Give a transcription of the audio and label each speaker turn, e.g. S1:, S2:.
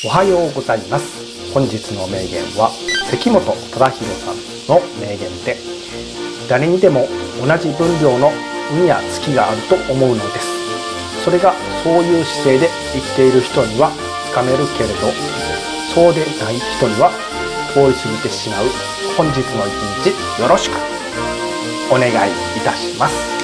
S1: おはようございます。本日の名言は関本忠宏さんの名言で、誰にでも同じ分量の運や月があると思うのです。それがそういう姿勢で生きている人にはつかめるけれど、そうでない人には通り過ぎてしまう。本日の一日よろしくお願いいたします。